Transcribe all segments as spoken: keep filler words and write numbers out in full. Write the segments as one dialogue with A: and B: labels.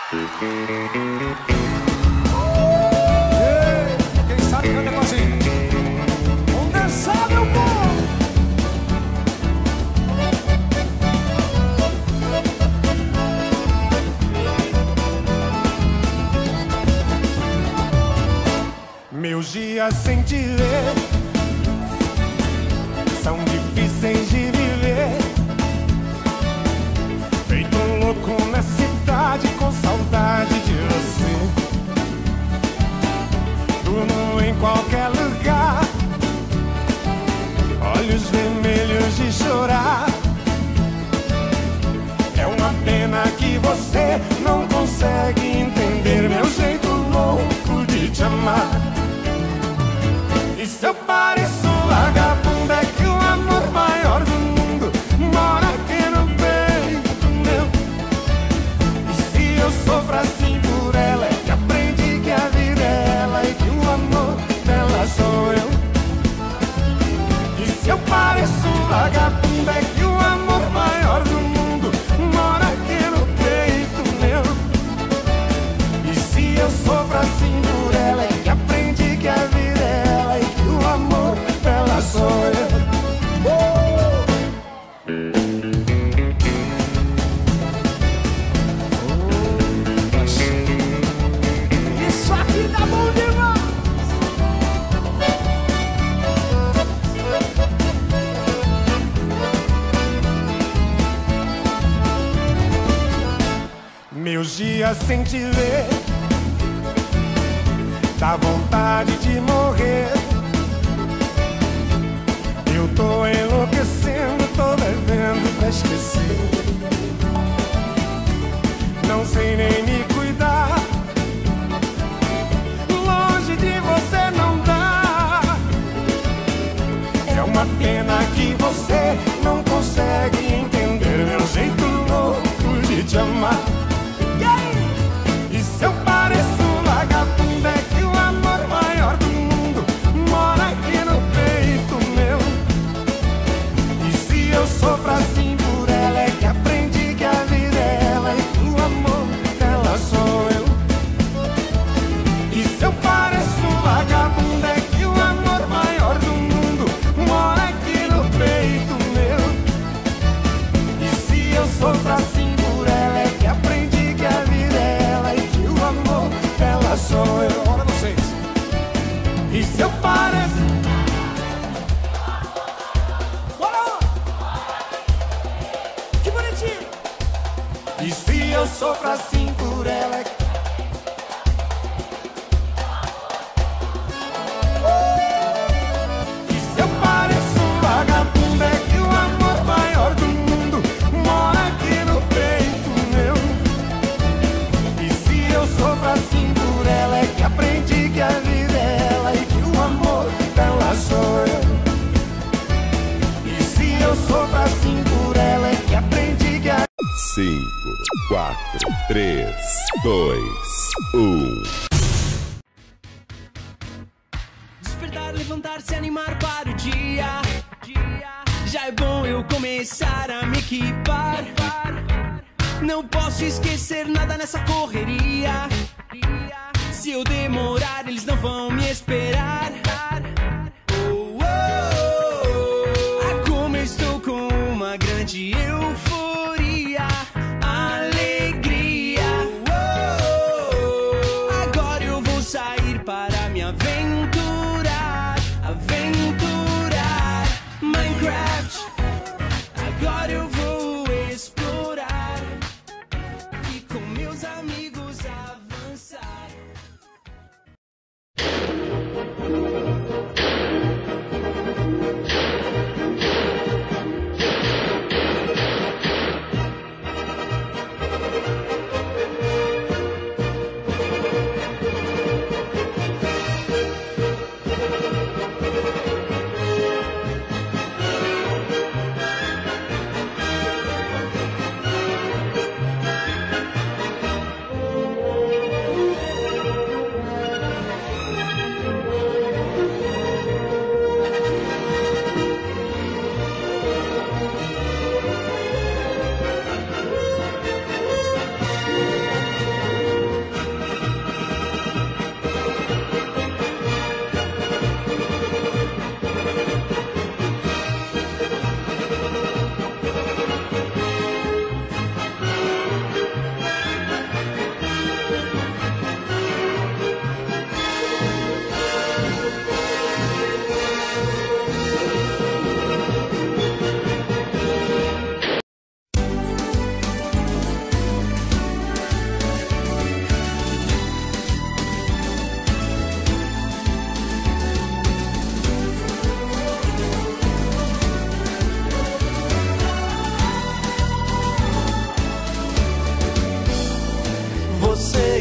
A: Quem sabe canta com assim. Vamos dançar, meu povo. Meus dias sem te ver são difíceis de viver. Feito um louco na cidade com saudade de você. Durmo em qualquer lugar, olhos vermelhos de chorar. É uma pena que você não consegue entender meu jeito louco de te amar. E se eu pareço vagabundo, é que o amor maior do mundo mora aqui no peito meu. E se eu sofro assim por ela, é que aprendi que a vida é ela e que o amor dela sou eu. E se eu pareço vagabundo, é que o amor maior do mundo mora aqui no peito meu. E se eu sofro assim por ela, é que aprendi que a vida é ela e que o amor dela sou eu. Uh! Isso aqui tá bom demais. Meus dias sem te ver dá vontade de morrer. Eu tô enlouquecendo, tô bebendo pra esquecer. Não sei nem me cuidar, longe de você não dá. É uma pena que você não consegue entender meu jeito louco de te amar. E se eu pareço vagabundo, é que o amor maior do mundo mora aqui no peito meu. E se eu sofro assim por ela, é que aprendi que a vida é ela e que o amor dela sou eu. E se eu pareço vagabundo, é que o amor maior do mundo mora aqui no peito meu. E se eu sofro assim por ela, é que aprendi que a vida é ela e que o amor dela sou eu. Olha vocês. E se eu pareço... Bora lá! Que bonitinho! E se eu sofro assim por ela, é que... E se eu pareço um vagabundo, é que o amor maior do mundo mora aqui no peito meu. E se eu sofro assim por ela, é que aprendi que a vida é ela e que o amor dela sou eu. E se eu sofro assim por ela, é que aprendi que a...
B: cinco, quatro, três, dois, um.
C: Despertar, levantar-se, animar para o dia. Já é bom eu começar a me equipar. Não posso esquecer nada nessa correria. Se eu demorar, eles não vão me esperar. Oh, oh, oh. Ah, como eu estou com uma grande euforia, alegria. Oh, oh, oh. Agora eu vou sair para me aventurar, aventurar. Minecraft, agora eu vou explorar e com meus amigos avançar.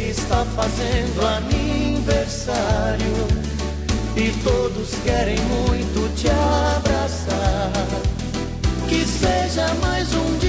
D: está fazendo aniversário e todos querem muito te abraçar. Que seja mais um dia